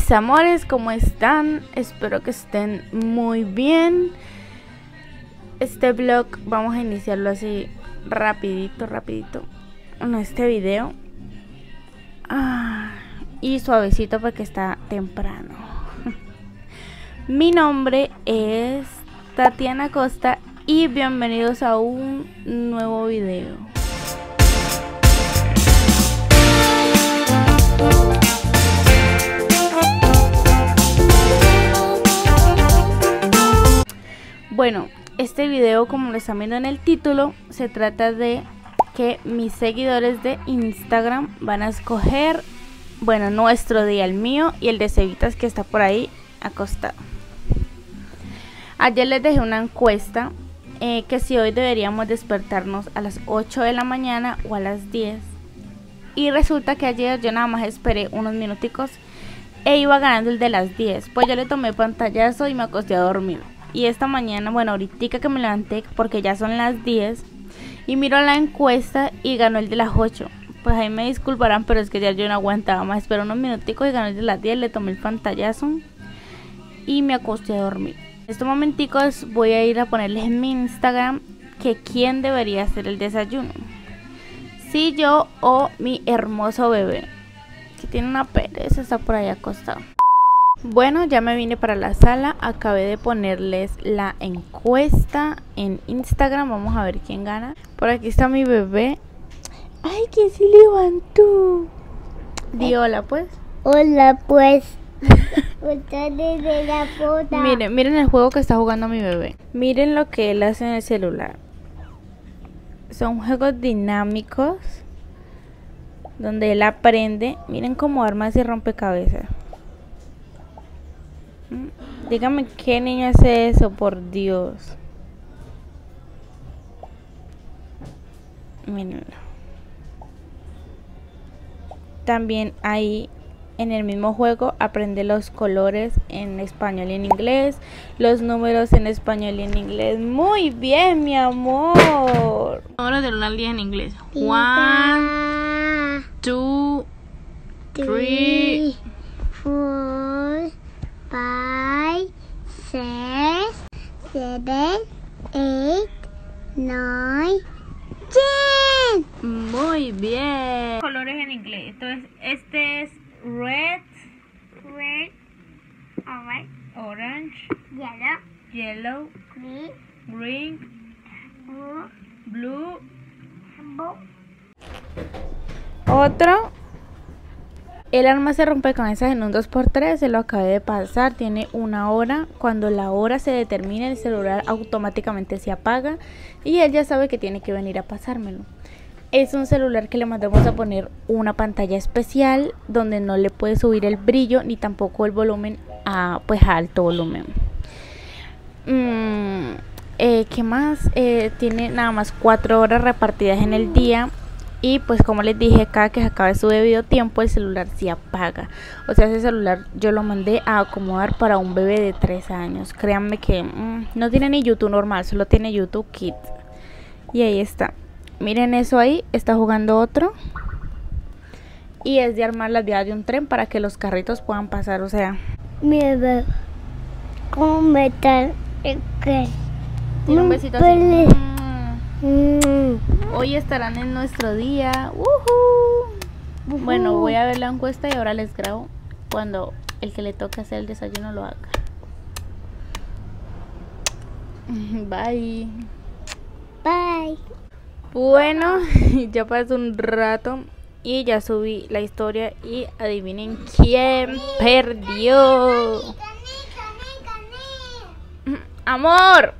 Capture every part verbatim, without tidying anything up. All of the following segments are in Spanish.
Mis amores, ¿cómo están? Espero que estén muy bien. Este vlog vamos a iniciarlo así rapidito, rapidito. Bueno, este video ah, y suavecito porque está temprano. Mi nombre es Tatiana Costa y bienvenidos a un nuevo video. Bueno, este video, como lo están viendo en el título, se trata de que mis seguidores de Instagram van a escoger, bueno, nuestro día, el mío y el de Cevitas, que está por ahí acostado. Ayer les dejé una encuesta eh, que si hoy deberíamos despertarnos a las ocho de la mañana o a las diez. Y resulta que ayer yo nada más esperé unos minuticos e iba ganando el de las diez. Pues yo le tomé pantallazo y me acosté a dormir. Y esta mañana, bueno, ahorita que me levanté, porque ya son las diez, y miro la encuesta y ganó el de las ocho. Pues ahí me disculparán, pero es que ya yo no aguantaba más. Esperé unos minuticos y ganó el de las diez, le tomé el pantallazo y me acosté a dormir. En estos momenticos voy a ir a ponerles en mi Instagram que quién debería hacer el desayuno. Si yo o mi hermoso bebé, que tiene una pereza, está por ahí acostado. Bueno, ya me vine para la sala, acabé de ponerles la encuesta en Instagram, vamos a ver quién gana. Por aquí está mi bebé. ¡Ay, que se levantó! Di hola, pues. Hola, pues. de la puta. Miren, miren el juego que está jugando mi bebé. Miren lo que él hace en el celular. Son juegos dinámicos donde él aprende. Miren cómo arma ese rompecabezas. Dígame qué niño hace eso, por Dios. Mírenlo. También ahí en el mismo juego aprende los colores en español y en inglés, los números en español y en inglés. Muy bien, mi amor. Ahora de una al día en inglés. One, two, three, four, five, six, seven, eight, nine, ten. Muy bien. Colores en inglés. Entonces, este es red, Red, orange, orange, yellow, yellow, green, green, blue, blue. blue. Otro. El arma se rompecabezas en un dos por tres, se lo acabé de pasar, tiene una hora. Cuando la hora se determina, el celular automáticamente se apaga y él ya sabe que tiene que venir a pasármelo. Es un celular que le mandamos a poner una pantalla especial donde no le puede subir el brillo ni tampoco el volumen a, pues, a alto volumen. Mm, eh, ¿Qué más? Eh, tiene nada más cuatro horas repartidas en el día. Y pues como les dije, cada que se acabe su debido tiempo el celular se apaga. O sea, ese celular yo lo mandé a acomodar para un bebé de tres años. Créanme que mmm, no tiene ni YouTube normal, solo tiene YouTube Kids. Y ahí está. Miren eso ahí, está jugando otro. Y es de armar las vías de un tren para que los carritos puedan pasar, o sea. Mira, ¿cómo meter el que? Tiene un besito así. Mm. Hoy estarán en nuestro día. Uh-huh. Bueno, voy a ver la encuesta y ahora les grabo cuando el que le toque hacer el desayuno lo haga. Bye. Bye. Bueno, ya pasó un rato y ya subí la historia y adivinen quién perdió. Amor.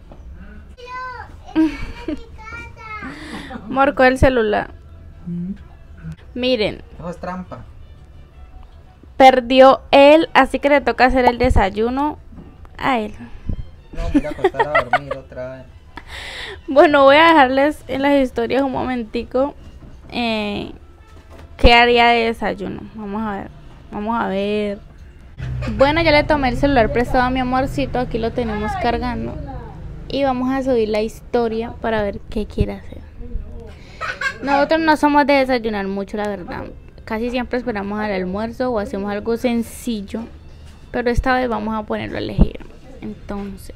Marcó el celular. ¿Mm? Miren. No es trampa. Perdió él, así que le toca hacer el desayuno a él. No, voy a acostar a dormir otra vez. Bueno, voy a dejarles en las historias un momentico eh, qué haría de desayuno. Vamos a ver. Vamos a ver. Bueno, ya le tomé el celular prestado a mi amorcito. Aquí lo tenemos cargando. Y vamos a subir la historia para ver qué quiere hacer. Nosotros no somos de desayunar mucho, la verdad. Casi siempre esperamos al almuerzo o hacemos algo sencillo pero esta vez vamos a ponerlo a elegir. Entonces,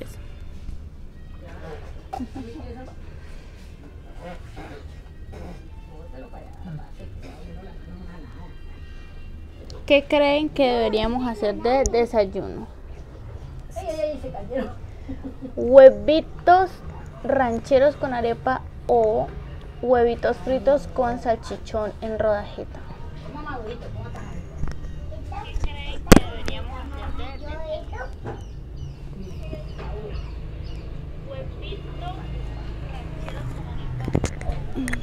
¿qué creen que deberíamos hacer de desayuno? Huevitos rancheros con arepa o huevitos fritos con salchichón en rodajita. ¿Qué creen que deberíamos hacer de desayuno? Huevitos rancheros con arepa.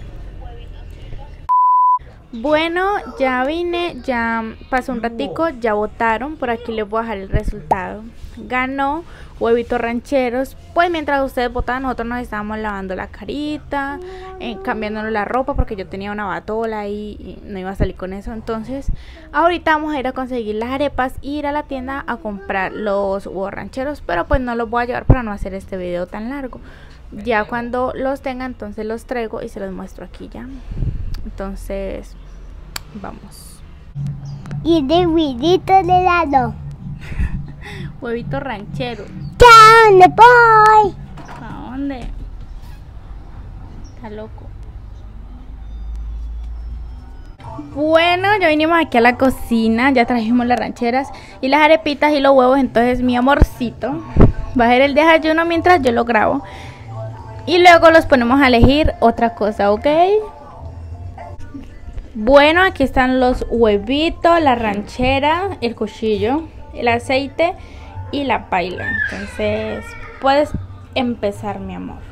Bueno, ya vine, ya pasó un ratico, ya votaron. Por aquí les voy a dejar el resultado. Ganó Huevitos Rancheros. Pues mientras ustedes votaban, nosotros nos estábamos lavando la carita, eh, cambiándonos la ropa, porque yo tenía una batola y, y no iba a salir con eso. Entonces ahorita vamos a ir a conseguir las arepas e ir a la tienda a comprar los huevos rancheros. Pero pues no los voy a llevar para no hacer este video tan largo. Ya cuando los tenga, entonces los traigo y se los muestro aquí ya. Entonces, vamos. Y de huevito de helado. Huevito ranchero. ¿A dónde voy? ¿A dónde? Está loco. Bueno, ya vinimos aquí a la cocina. Ya trajimos las rancheras y las arepitas y los huevos. Entonces mi amorcito va a hacer el desayuno mientras yo lo grabo. Y luego los ponemos a elegir otra cosa, ¿ok? Bueno, aquí están los huevitos, la ranchera, el cuchillo, el aceite y la paila. Entonces, puedes empezar, mi amor.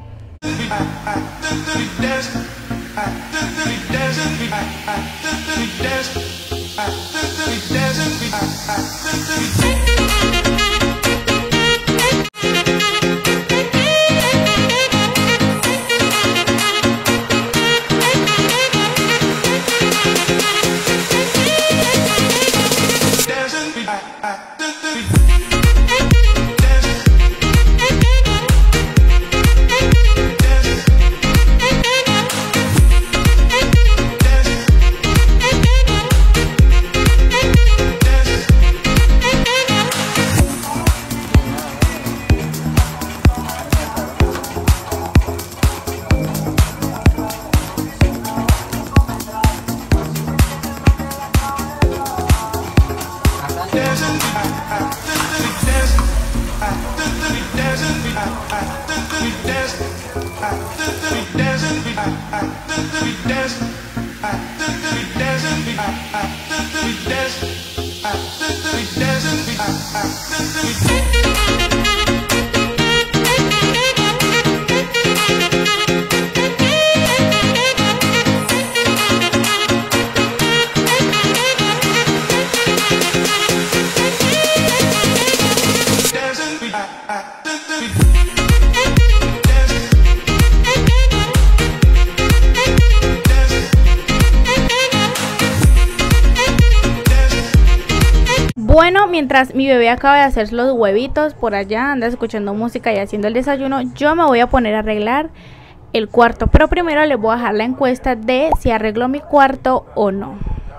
Bueno, mientras mi bebé acaba de hacer los huevitos por allá, anda escuchando música y haciendo el desayuno, yo me voy a poner a arreglar el cuarto. Pero primero les voy a dejar la encuesta de si arreglo mi cuarto o no.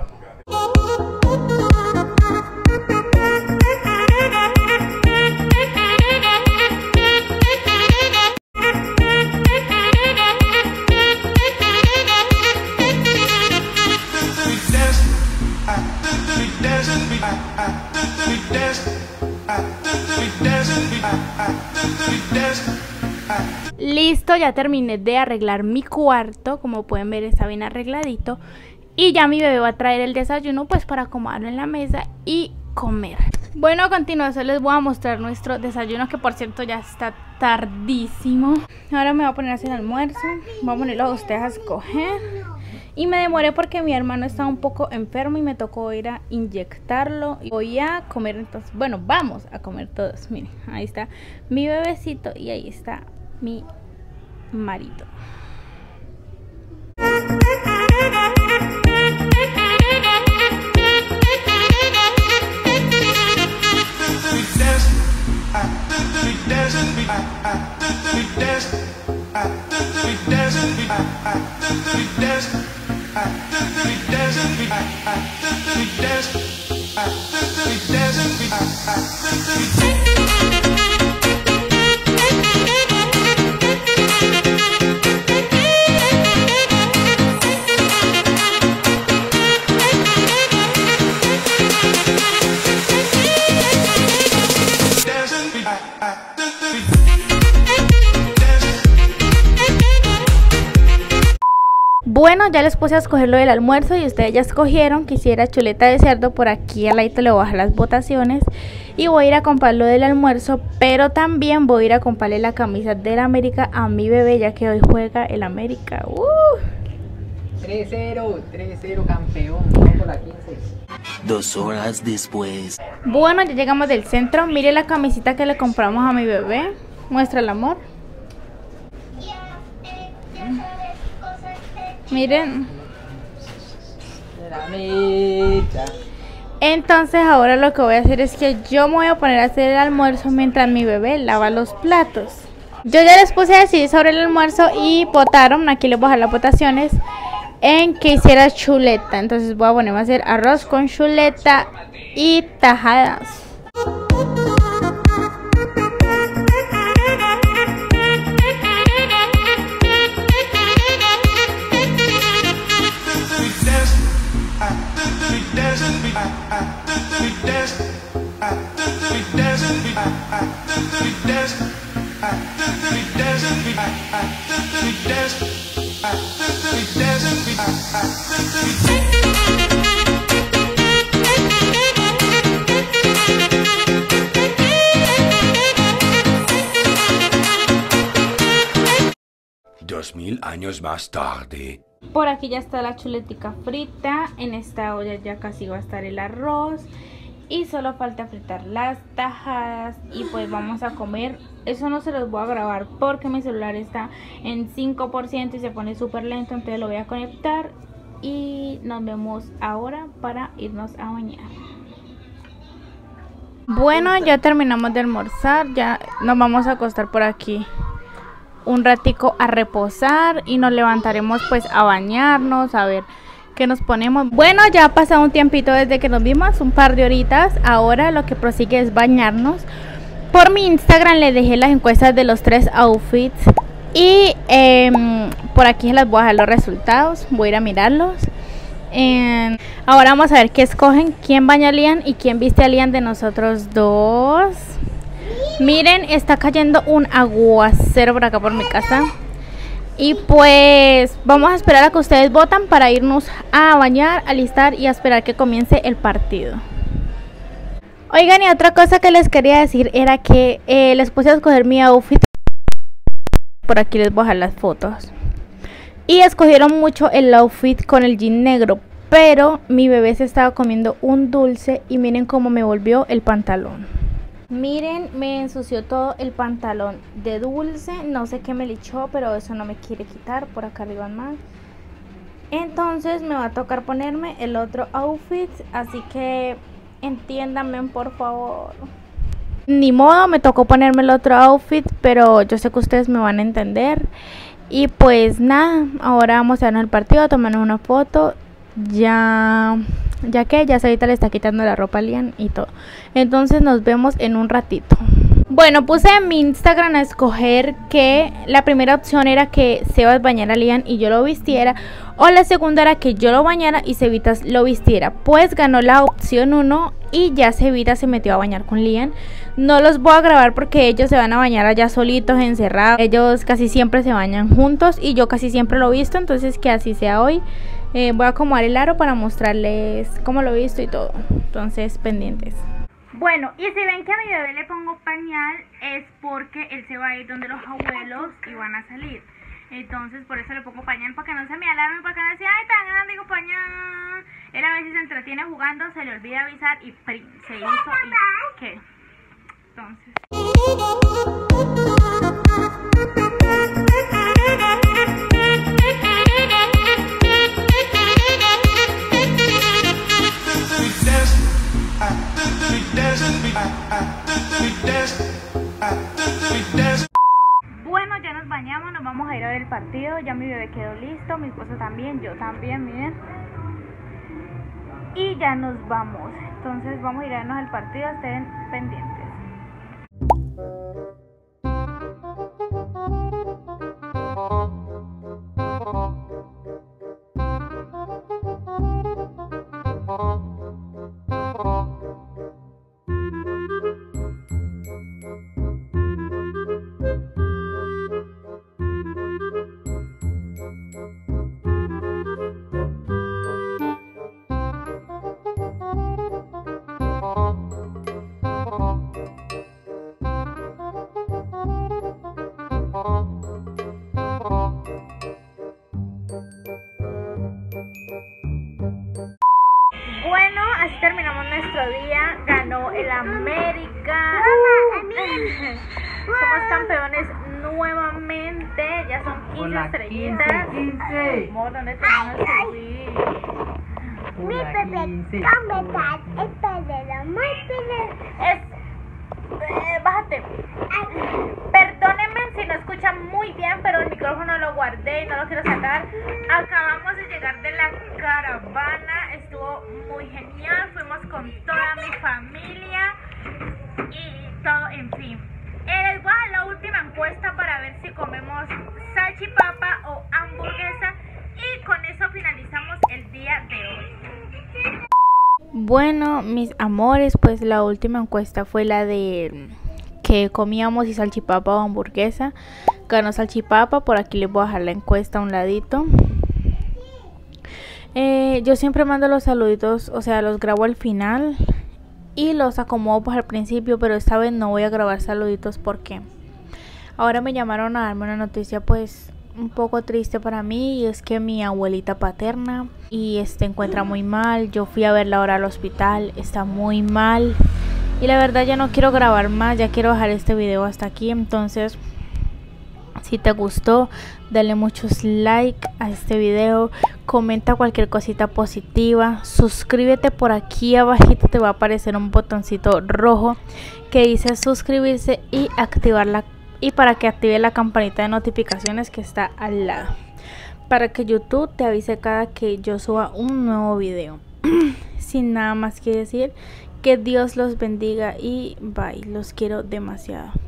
Listo, ya terminé de arreglar mi cuarto. Como pueden ver, está bien arregladito. Y ya mi bebé va a traer el desayuno, pues para acomodarlo en la mesa y comer. Bueno, a continuación les voy a mostrar nuestro desayuno, que por cierto ya está tardísimo. Ahora me voy a poner a hacer el almuerzo. Voy a ponerlo a ustedes a escoger. Y me demoré porque mi hermano estaba un poco enfermo y me tocó ir a inyectarlo. Y voy a comer entonces. Bueno, vamos a comer todos. Miren, ahí está mi bebecito y ahí está mi marido. Dancing Bueno, ya les puse a escoger lo del almuerzo y ustedes ya escogieron. Quisiera chuleta de cerdo. Por aquí al ladito le voy a bajar las votaciones. Y voy a ir a comprar lo del almuerzo, pero también voy a ir a comprarle la camisa del América a mi bebé, ya que hoy juega el América. Uh. tres cero, tres cero campeón, vamos por la quince. Dos horas después. Bueno, ya llegamos del centro. Mire la camisita que le compramos a mi bebé. Muestra el amor. Miren. La mecha. Entonces ahora lo que voy a hacer es que yo me voy a poner a hacer el almuerzo mientras mi bebé lava los platos. Yo ya les puse a decir sobre el almuerzo y votaron, aquí les voy a dejar las votaciones, en que hiciera chuleta. Entonces voy a ponerme a hacer arroz con chuleta y tajadas. Dos mil años más tarde. Por aquí ya está la chuletica frita. En esta olla ya casi va a estar el arroz. Y solo falta fritar las tajadas. Y pues vamos a comer. Eso no se los voy a grabar porque mi celular está en cinco por ciento y se pone súper lento. Entonces lo voy a conectar. Y nos vemos ahora para irnos a bañar. Bueno, ya terminamos de almorzar. Ya nos vamos a acostar por aquí un ratico a reposar y nos levantaremos pues a bañarnos, a ver qué nos ponemos. Bueno, ya ha pasado un tiempito desde que nos vimos, un par de horitas. Ahora lo que prosigue es bañarnos. Por mi Instagram les dejé las encuestas de los tres outfits y eh, por aquí les voy a dejar los resultados. Voy a ir a mirarlos. eh, Ahora vamos a ver qué escogen, quién baña a Liam y quién viste a Liam de nosotros dos. Miren, está cayendo un aguacero por acá por mi casa. Y pues vamos a esperar a que ustedes votan para irnos a bañar, alistar y a esperar que comience el partido. Oigan, y otra cosa que les quería decir era que eh, les puse a escoger mi outfit. Por aquí les voy a dejar las fotos. Y escogieron mucho el outfit con el jean negro, pero mi bebé se estaba comiendo un dulce y miren cómo me volvió el pantalón. Miren, me ensució todo el pantalón de dulce. No sé qué me le echó, pero eso no me quiere quitar. Por acá arriba más. Entonces me va a tocar ponerme el otro outfit. Así que entiéndanme por favor. Ni modo, me tocó ponerme el otro outfit, pero yo sé que ustedes me van a entender. Y pues nada, ahora vamos a darnos el partido, a tomarnos una foto. Ya... Ya que ya ahorita le está quitando la ropa a Liam y todo. Entonces nos vemos en un ratito. Bueno, puse en mi Instagram a escoger que la primera opción era que Sebas bañara a Liam y yo lo vistiera. O la segunda era que yo lo bañara y Cevitas lo vistiera. Pues ganó la opción uno y ya Cevita se metió a bañar con Liam. No los voy a grabar porque ellos se van a bañar allá solitos, encerrados. Ellos casi siempre se bañan juntos y yo casi siempre lo he visto. Entonces que así sea hoy. Eh, voy a acomodar el aro para mostrarles cómo lo he visto y todo. Entonces, pendientes. Bueno, y si ven que a mi bebé le pongo pañal es porque él se va a ir donde los abuelos y van a salir. Entonces, por eso le pongo pañal, para que no se me alarme, para que no decía, ay, tan grande, digo pañal. Él a veces se entretiene jugando, se le olvida avisar y prim, se hizo y ¿qué? Entonces... Bueno, ya nos bañamos, nos vamos a ir a ver el partido. Ya mi bebé quedó listo, mi esposo también, yo también, miren. y ya nos vamos. Entonces vamos a ir a vernos el partido, estén pendientes. Bueno, así terminamos nuestro día. Ganó el América. Somos campeones nuevamente. Ya son quince estrellitas. quince. Amor, ¿dónde te van a subir? Mi bebé, comentar el pedero muy pedero. Es... eh, bájate. Perdónenme si no escuchan muy bien, pero el micrófono lo guardé y no lo quiero sacar. Acabamos de llegar de la caravana, estuvo muy genial, fuimos con toda mi familia y todo, en fin. Eh, les voy a dar la última encuesta para ver si comemos salchipapa o hamburguesa y con eso finalizamos el día de hoy. Bueno, mis amores, pues la última encuesta fue la de que comíamos, y salchipapa o hamburguesa. Ganó salchipapa. Por aquí les voy a dejar la encuesta a un ladito. Eh, yo siempre mando los saluditos, o sea, los grabo al final y los acomodo pues al principio, pero esta vez no voy a grabar saluditos porque ahora me llamaron a darme una noticia pues un poco triste para mí, y es que mi abuelita paterna y este encuentra muy mal. Yo fui a verla ahora al hospital, está muy mal y la verdad ya no quiero grabar más, ya quiero dejar este video hasta aquí. Entonces, si te gustó, dale muchos like a este video, comenta cualquier cosita positiva, suscríbete. Por aquí abajito te va a aparecer un botoncito rojo que dice suscribirse y activar la y para que active la campanita de notificaciones que está al lado, para que YouTube te avise cada que yo suba un nuevo video. Sin nada más que decir, que Dios los bendiga y bye, los quiero demasiado.